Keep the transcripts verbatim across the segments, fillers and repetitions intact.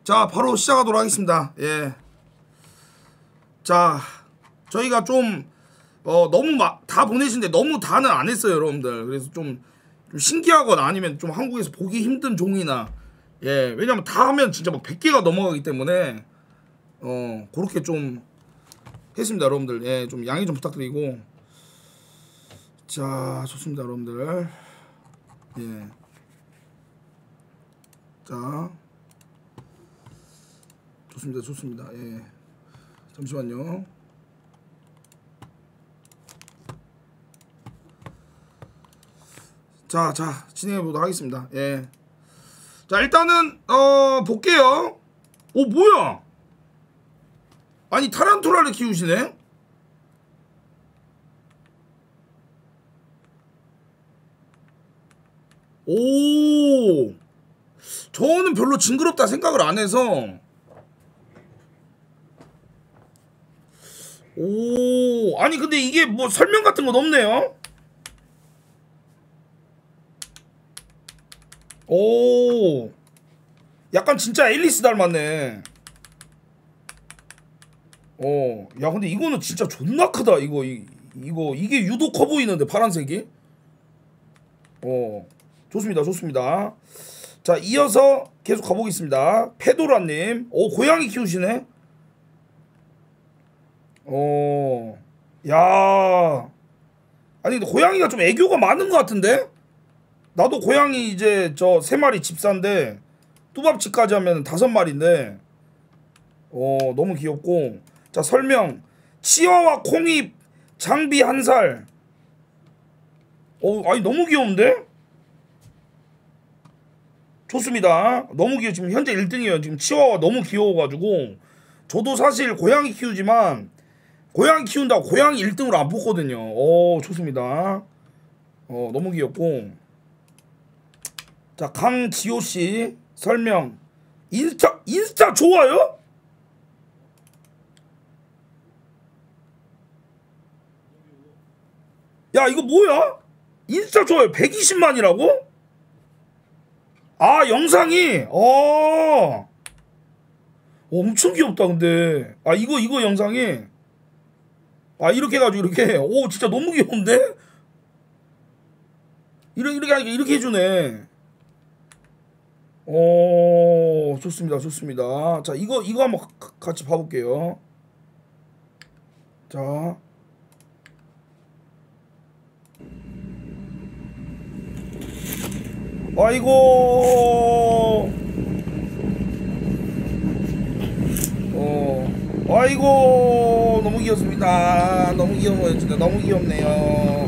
자, 바로 시작하도록 하겠습니다. 예. 자, 저희가 좀 어, 너무 막 다 보내신데 너무 다는 안 했어요, 여러분들. 그래서 좀, 좀 신기하거나 아니면 좀 한국에서 보기 힘든 종이나, 예, 왜냐면 다 하면 진짜 막 백 개가 넘어가기 때문에 어, 그렇게 좀 했습니다, 여러분들. 예, 좀 양해 좀 부탁드리고. 자, 좋습니다, 여러분들. 예. 자, 좋습니다, 좋습니다. 예. 잠시만요. 자, 자, 진행해 보도록 하겠습니다. 예. 자, 일단은 어 볼게요. 오, 뭐야? 아니, 타란툴라를 키우시네? 오, 저는 별로 징그럽다 생각을 안 해서. 오, 아니 근데 이게 뭐 설명 같은 건 없네요. 오, 약간 진짜 앨리스 닮았네. 어, 야 근데 이거는 진짜 존나 크다. 이거 이, 이거 이게 유독 커 보이는데, 파란색이. 어, 좋습니다, 좋습니다. 자, 이어서 계속 가보겠습니다. 페도라님, 오, 고양이 키우시네. 어, 야, 아니 근데 고양이가 좀 애교가 많은 것 같은데? 나도 고양이 이제 저 세 마리 집사인데 뚜밥집까지 하면 다섯 마리인데, 어, 너무 귀엽고. 자, 설명. 치와와 콩잎 장비 한 살. 어, 아니 너무 귀여운데? 좋습니다. 너무 귀여워. 지금 현재 일 등이에요. 지금 치와와 너무 귀여워가지고. 저도 사실 고양이 키우지만 고양이 키운다고 고양이 일 등으로 안 뽑거든요. 어, 좋습니다. 어, 너무 귀엽고. 자, 강지호씨 설명. 인스타 인스타 좋아요? 야, 이거 뭐야? 인스타 좋아요 백이십만이라고? 아, 영상이. 어, 엄청 귀엽다 근데. 아, 이거 이거 영상이. 아, 이렇게 해가지고 이렇게. 오, 진짜 너무 귀여운데? 이렇게 이렇게 하니까 이렇게 해주네. 오, 좋습니다, 좋습니다. 자, 이거 이거 한번 가, 같이 봐볼게요. 자, 아이고, 어, 아이고, 너무 귀엽습니다. 너무 귀여워요, 진짜 너무 귀엽네요.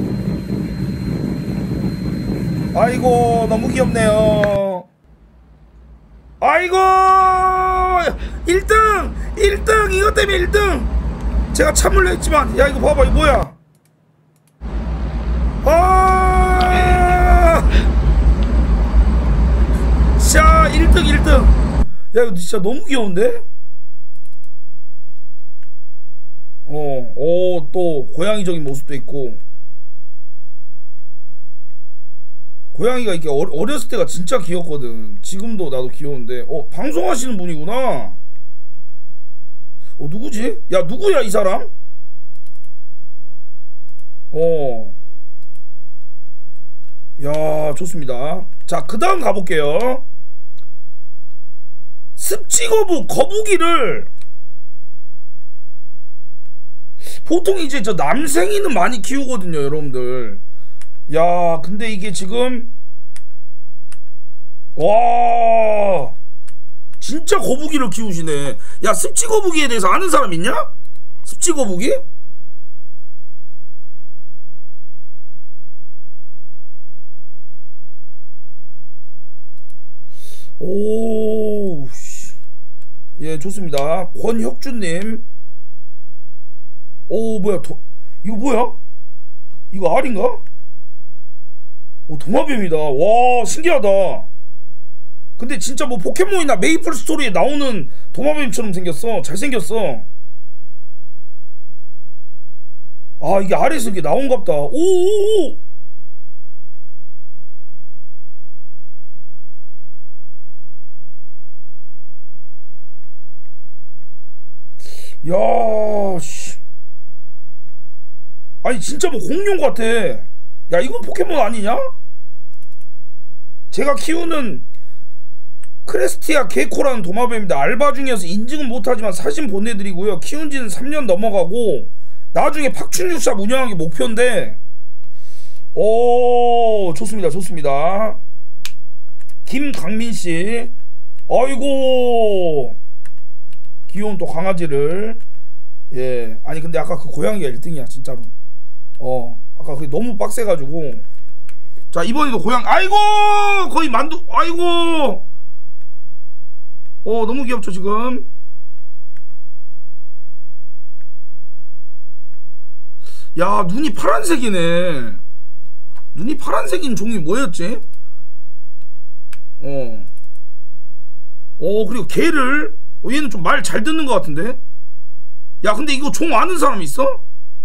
아이고, 너무 귀엽네요. 아이고, 일 등! 일 등! 이것 때문에 일 등! 제가 참을려 했지만, 야, 이거 봐봐, 이거 뭐야? 아! 자, 일 등, 일 등! 야, 이거 진짜 너무 귀여운데? 어, 오, 또, 고양이적인 모습도 있고. 고양이가 이렇게 어렸을 때가 진짜 귀엽거든. 지금도 나도 귀여운데. 어, 방송하시는 분이구나. 어, 누구지? 야, 누구야 이 사람? 어, 야, 좋습니다. 자, 그 다음 가볼게요. 습지거북 거북이를 보통 이제 저 남생이는 많이 키우거든요, 여러분들. 야, 근데 이게 지금, 와, 진짜 거북이를 키우시네. 야, 습지거북이에 대해서 아는 사람 있냐? 습지거북이? 오, 예, 좋습니다. 권혁준님. 오, 뭐야, 도, 이거 뭐야? 이거 알인가? 오, 도마뱀이다. 와, 신기하다. 근데 진짜 뭐 포켓몬이나 메이플 스토리에 나오는 도마뱀처럼 생겼어. 잘생겼어. 아, 이게 아래에서 이게 나온갑다. 오오오. 야, 씨. 아니 진짜 뭐 공룡 같아. 야, 이건 포켓몬 아니냐? 제가 키우는 크레스티아 게코라는 도마뱀입니다. 알바 중이어서 인증은 못하지만 사진 보내드리고요. 키운 지는 삼 년 넘어가고 나중에 팍춘육샵 운영하는 게 목표인데, 오, 좋습니다. 좋습니다. 김강민씨, 아이고 귀여운 또 강아지를. 예, 아니 근데 아까 그 고양이가 일 등이야 진짜로. 어, 아까 그게 너무 빡세가지고. 자, 이번에도 고양, 아이고 거의 만두, 아이고. 어, 너무 귀엽죠 지금. 야, 눈이 파란색이네. 눈이 파란색인 종이 뭐였지? 어. 어, 그리고 개를, 어, 얘는 좀 말 잘 듣는 것 같은데. 야, 근데 이거 종 아는 사람 있어?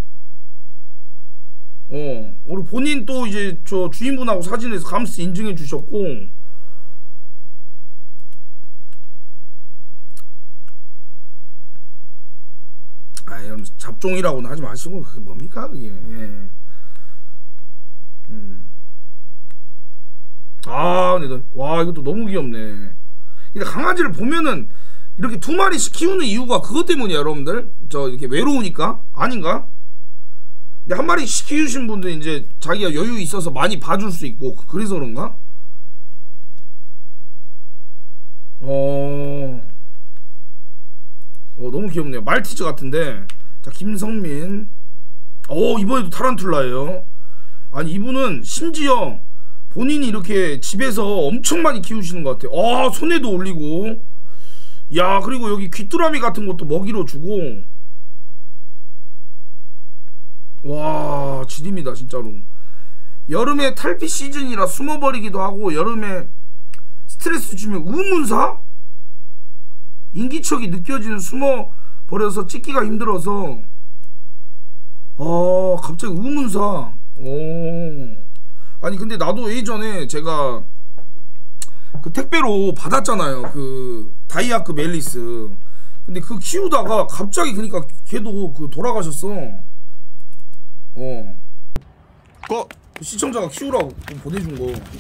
어, 우리 본인 또 이제 저 주인분하고 사진에서 감스 인증해 주셨고. 아, 여러분 잡종이라고는 하지 마시고 그게 뭡니까 그게. 예. 음. 아, 근데 너, 와, 이것도 너무 귀엽네. 근데 강아지를 보면은 이렇게 두 마리씩 키우는 이유가 그것 때문이야, 여러분들. 저 이렇게 외로우니까 아닌가? 근데 한 마리씩 키우신 분들 이제 자기가 여유 있어서 많이 봐줄 수 있고 그래서 그런가? 어, 어 너무 귀엽네요. 말티즈 같은데. 자, 김성민. 어, 이번에도 타란툴라예요. 아니 이분은 심지어 본인이 이렇게 집에서 엄청 많이 키우시는 것 같아요. 아, 손에도 올리고. 야, 그리고 여기 귀뚜라미 같은 것도 먹이로 주고. 와, 지립니다 진짜로. 여름에 탈피 시즌이라 숨어버리기도 하고 여름에 스트레스 주면 의문사? 인기척이 느껴지는 숨어버려서 찍기가 힘들어서. 아, 갑자기 의문사. 오, 아니 근데 나도 예전에 제가 그 택배로 받았잖아요, 그 다이아크 멜리스. 근데 그 키우다가 갑자기 그니까 걔도 그 돌아가셨어. 어, 고! 그 시청자가 키우라고 보내준 거.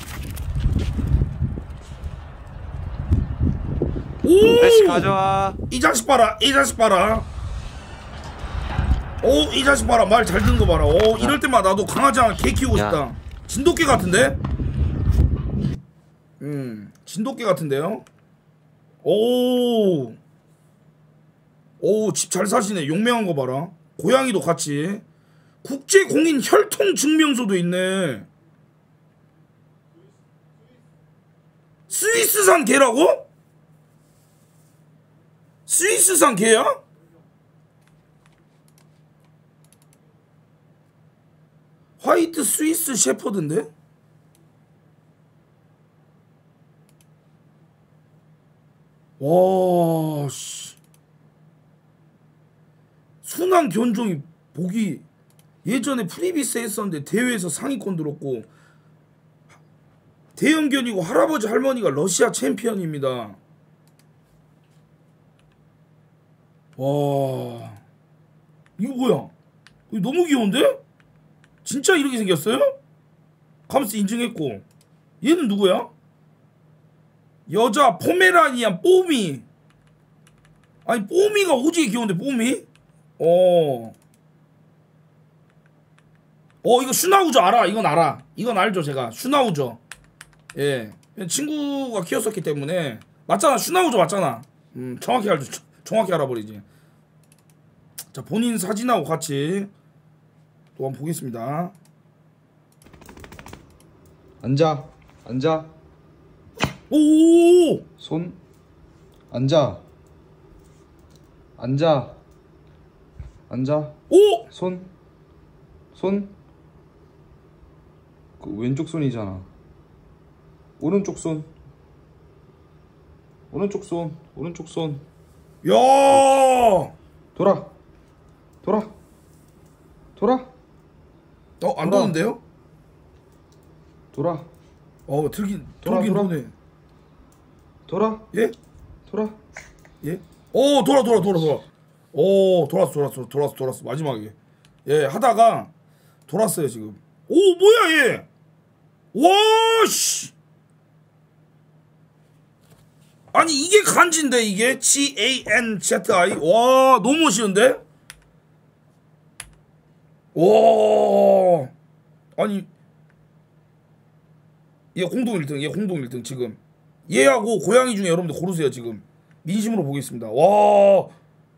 오! 다시 가져와. 이 자식 봐라, 이 자식 봐라. 오, 이 자식 봐라, 말 잘 듣는 거 봐라. 오, 이럴 때마다 나도 강아지 하나 개 키우고 야. 싶다. 진돗개 같은데? 음, 진돗개 같은데요? 오, 오, 집 잘 사시네. 용맹한 거 봐라. 고양이도 같이. 국제공인 혈통 증명서도 있네. 스위스산 개라고? 스위스산 개야? 화이트 스위스 셰퍼드인데? 와, 씨. 순한 견종이 보기 예전에 프리비스 했었는데 대회에서 상위권 들었고, 대형견이고 할아버지 할머니가 러시아 챔피언입니다. 와, 이거 뭐야? 이거 너무 귀여운데? 진짜 이렇게 생겼어요? 감스 인증했고. 얘는 누구야? 여자 포메라니안 뽀미. 아니 뽀미가 오지게 귀여운데 뽀미? 어. 어, 이거 슈나우저 알아. 이건 알아. 이건 알죠 제가. 슈나우저. 예, 친구가 키웠었기 때문에. 맞잖아, 슈나우저 맞잖아. 음, 정확히 알죠. 정확히 알아버리지. 자, 본인 사진하고 같이 또 한번 보겠습니다. 앉아. 앉아. 오, 손. 앉아. 앉아. 앉아. 오, 손. 손. 그 왼쪽 손이잖아. 오른쪽 손. 오른쪽 손. 오른쪽 손. 야, 돌아. 돌아. 돌아. 어, 안 돌아. 도는데요? 돌아. 어, 들긴 돌아, 돌긴 돌아. 도네. 돌아. 예? 돌아. 예? 오, 돌아 돌아 돌아 돌아. 오 돌았어 돌았어 돌았어 돌았어 마지막에 예 하다가 돌았어요 지금. 오 뭐야 얘. 와씨 아니 이게 간지인데 이게 G A N Z I 와 너무 멋있는데. 와 아니 얘 공동 일 등 얘 공동 일 등 지금 얘하고 고양이 중에 여러분들 고르세요. 지금 민심으로 보겠습니다. 와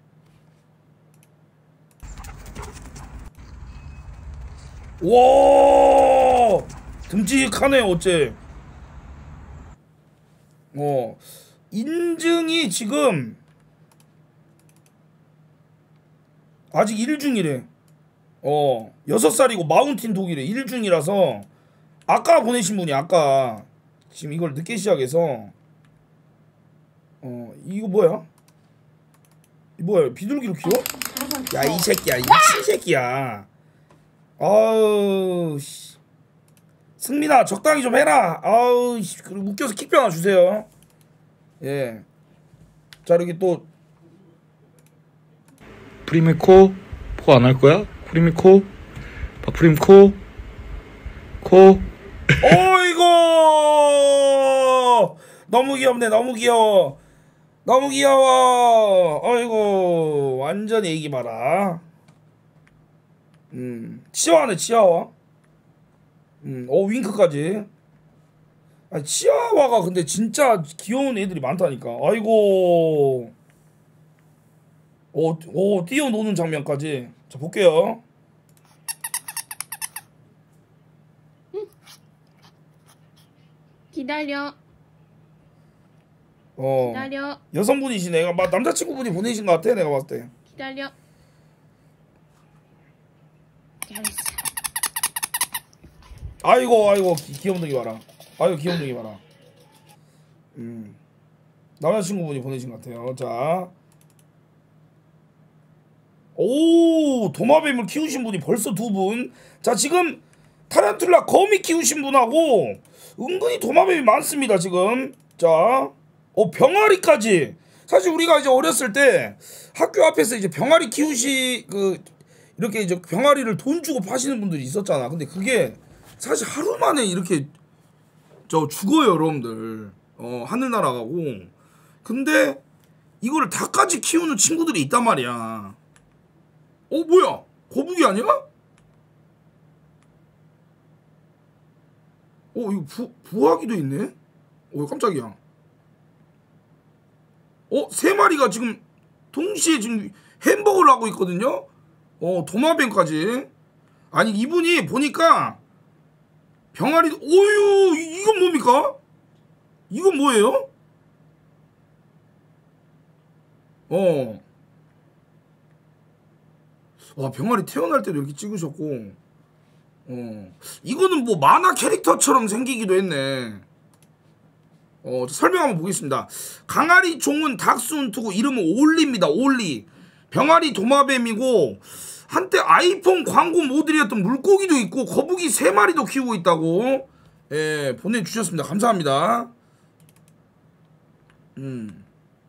와 듬직하네 어째. 어 인증이 지금 아직 일 중이래. 어 여섯 살이고 마운틴 독이래. 일 중이라서 아까 보내신 분이 아까 지금 이걸 늦게 시작해서 어 이거 뭐야? 이 뭐야 비둘기로 키워? 야 이 새끼야 이 미친 새끼야. 아우 씨. 승민아 적당히 좀 해라. 아우 씨. 그리고 웃겨서 킥 하나 주세요. 예. 자 이렇게 또 프리미코 포 안 할 거야? 프리미코 박프림코 코 어이구 너무 귀엽네. 너무 귀여워. 너무 귀여워. 어이구 완전 애기 봐라. 음 치아와네 치아와. 음어 윙크까지. 아니 치아와가 근데 진짜 귀여운 애들이 많다니까. 아이고 어, 어 뛰어노는 장면까지. 자 볼게요. 기다려. 어 기다려. 여성분이시네. 내가 막 남자친구분이 보내신 것 같아 내가 봤을 때. 기다려. 잘했어. 아이고 아이고 기, 귀염둥이 봐라. 아이고 귀염둥이 봐라. 음 남자친구분이 보내신 것 같아요. 자 오 도마뱀을 키우신 분이 벌써 두 분. 자 지금 타란툴라 거미 키우신 분하고 은근히 도마뱀이 많습니다 지금. 자 어 병아리까지. 사실 우리가 이제 어렸을 때 학교 앞에서 이제 병아리 키우시 그 이렇게 이제 병아리를 돈 주고 파시는 분들이 있었잖아. 근데 그게 사실 하루 만에 이렇게 저 죽어요 여러분들. 어 하늘 날아가고. 근데 이거를 닭까지 키우는 친구들이 있단 말이야. 어 뭐야 거북이 아니야? 어 이거 부, 부화기도 있네? 어 깜짝이야. 어 세 마리가 지금 동시에 지금 햄버거를 하고 있거든요. 어 도마뱀까지. 아니 이분이 보니까 병아리. 오유 이건 뭡니까? 이건 뭐예요? 어. 와 병아리 태어날 때도 이렇게 찍으셨고. 어 이거는 뭐 만화 캐릭터처럼 생기기도 했네. 어 설명 한번 보겠습니다. 강아리 종은 닥스훈트고 이름은 올리입니다. 올리. 병아리 도마뱀이고 한때 아이폰 광고 모델이었던 물고기도 있고 거북이 세 마리도 키우고 있다고 예 보내주셨습니다. 감사합니다. 음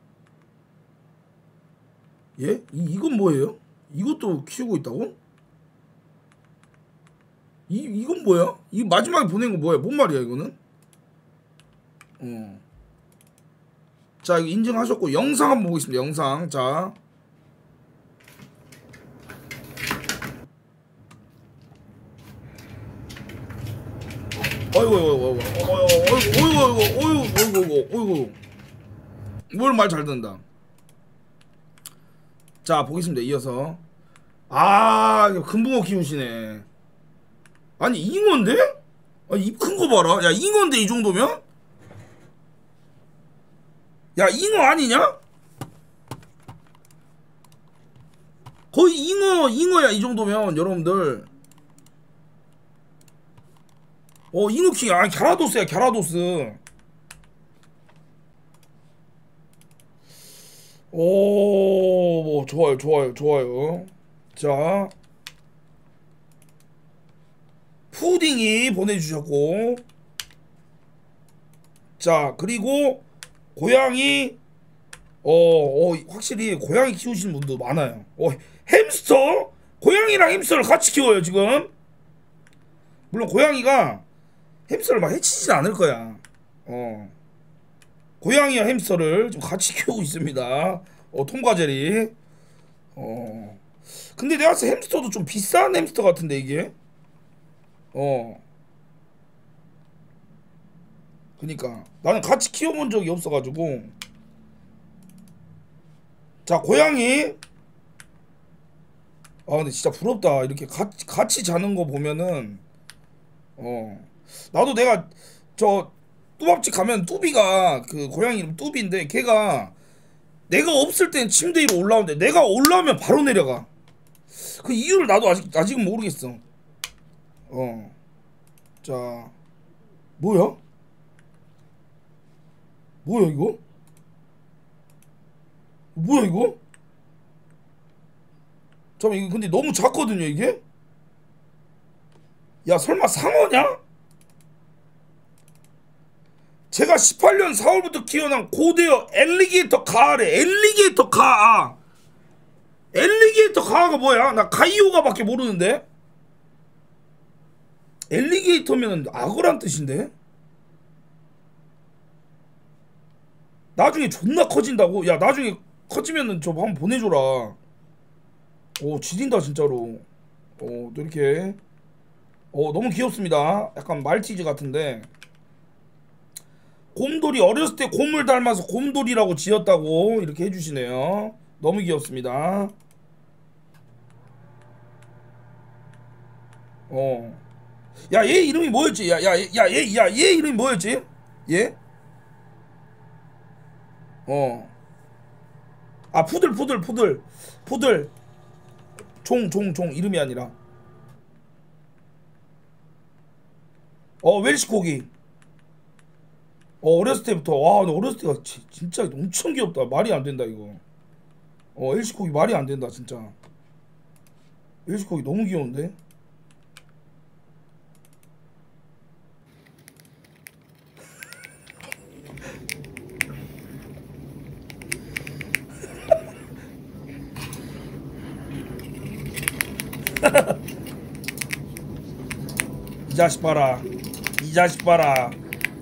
예? 이, 이건 뭐예요? 이것도 키우고 있다고? 이, 이건 뭐야? 이 마지막에 보낸 거 뭐야? 뭔 말이야 이거는? 어. 자 이거 인증하셨고 영상 한번 보겠습니다. 영상. 자 어이구 어이구 어이구 어이구 어이구 어이구 어이구 어이구 뭘 말 잘 듣는다. 자 보겠습니다. 이어서 아 이거 금붕어 키우시네. 아니 잉어인데? 아, 입 큰 거 봐라. 야 잉어인데 이 정도면? 야 잉어 아니냐? 거의 잉어 잉어야 이 정도면 여러분들. 어 잉어킹. 아 갸라도스야 갸라도스. 오 좋아요 좋아요 좋아요. 자 푸딩이 보내주셨고. 자 그리고 고양이 어, 어 확실히 고양이 키우시는 분도 많아요. 어 햄스터? 고양이랑 햄스터를 같이 키워요 지금. 물론 고양이가 햄스터를 막 해치진 않을 거야. 어 고양이와 햄스터를 좀 같이 키우고 있습니다. 어 톰과 제리. 어 근데 내가 봤을 때 햄스터도 좀 비싼 햄스터 같은데 이게. 어 그니까 나는 같이 키워본 적이 없어가지고. 자 고양이. 아 근데 진짜 부럽다. 이렇게 같이, 같이 자는 거 보면은 어 나도 내가 저 뚜밥집 가면 뚜비가 그 고양이 이름 뚜비인데 걔가 내가 없을 땐 침대 위로 올라오는데 내가 올라오면 바로 내려가. 그 이유를 나도 아직 아직은 모르겠어. 어 자 뭐야? 뭐야 이거? 뭐야 이거? 잠깐 이거 근데 너무 작거든요 이게? 야 설마 상어냐? 제가 십팔 년 사월부터 키워난 고대어 엘리게이터 가래. 엘리게이터 가아. 엘리게이터 가아가 뭐야? 나 가이오가 밖에 모르는데. 엘리게이터면 악어란 뜻인데. 나중에 존나 커진다고? 야 나중에 커지면은 저 한번 보내줘라. 오 지린다 진짜로. 어 또 이렇게 어 너무 귀엽습니다. 약간 말티즈 같은데. 곰돌이 어렸을 때 곰을 닮아서 곰돌이라고 지었다고 이렇게 해주시네요. 너무 귀엽습니다. 어. 야 얘 이름이 뭐였지? 야 야 야 얘 야 얘 이름이 뭐였지? 얘? 어. 아 푸들 푸들 푸들 푸들 종 종 종 이름이 아니라 어 웰시코기. 어 어렸을 때부터 와 너 어렸을 때가 지, 진짜 엄청 귀엽다. 말이 안 된다 이거. 어 웰시코기 말이 안 된다 진짜. 웰시코기 너무 귀여운데. 이 자식 봐라. 이 자식 봐라.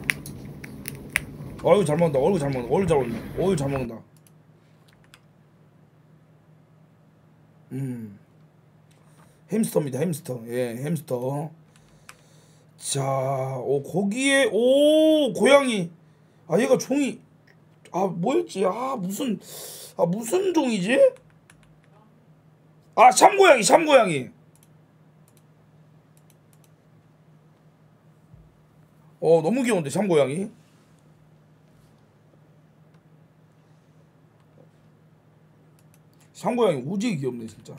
어이구 잘 먹는다. 어이구 잘 먹는다. 어이구 잘 먹는다. 어이구 잘 먹는다. 음 햄스터입니다. 햄스터. 예 햄스터. 자, 오 거기에 오 고양이. 아 얘가 종이 아 뭐였지? 아 무슨 아 무슨 종이지? 아 샴고양이 샴고양이. 어 너무 귀여운데 샴고양이. 샴고양이 오지게 귀엽네 진짜.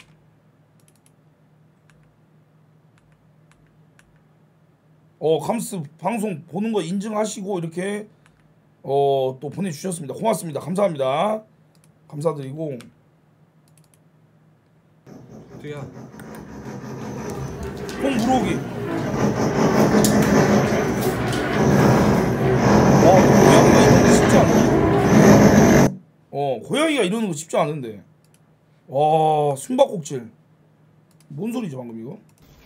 어 감스 방송 보는 거 인증하시고 이렇게 어 또 보내주셨습니다. 고맙습니다. 감사합니다. 감사드리고. 뚜야. 콩 물어오기. 와 고양이가 이러는 거 쉽지 않네. 어 고양이가 이러는 거 쉽지 않은데. 와 숨바꼭질. 뭔 소리지 방금 이거?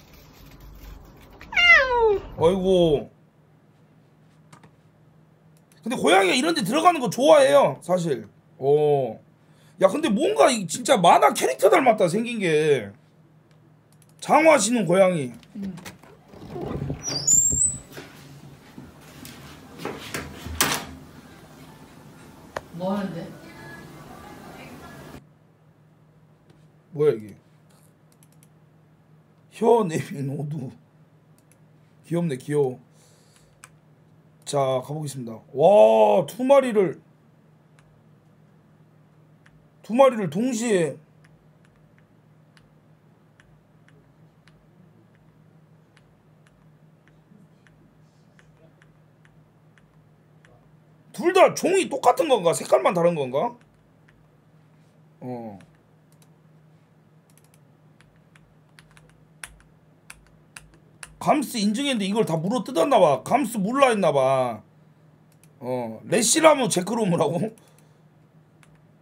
아이고. 근데 고양이가 이런 데 들어가는 거 좋아해요 사실. 어. 야 근데 뭔가 이 진짜 만화 캐릭터 닮았다 생긴 게. 장화 신은 고양이. 음. 뭐 하는데? 뭐야 이게? 혀 내민 호두. 귀엽네 귀여워. 자 가보겠습니다. 와 두 마리를 두 마리를 동시에. 둘 다 종이 똑같은 건가? 색깔만 다른 건가? 어. 감스 인증했는데 이걸 다 물어 뜯었나봐. 감스 몰라 했나봐. 어 레시라무 제크로무라고?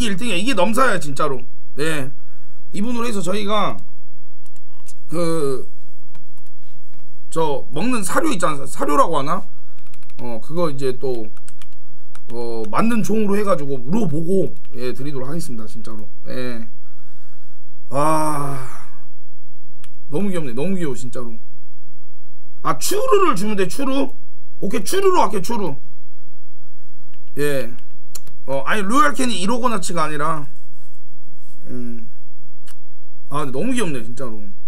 이게 일 등이야. 이게 넘사야 진짜로. 예, 이분으로 해서 저희가 그 저 먹는 사료 있잖아. 사료라고 하나? 어 그거 이제 또 어 만든 종으로 해가지고 물어보고 예 드리도록 하겠습니다 진짜로. 예. 아 너무 귀엽네. 너무 귀여워 진짜로. 아 추루를 주면 돼. 추루. 오케이 추루로 할게. 추루. 예. 어 아니 로얄 캔이 일억 원어치가 아니라 음. 아 근데 너무 귀엽네 진짜로.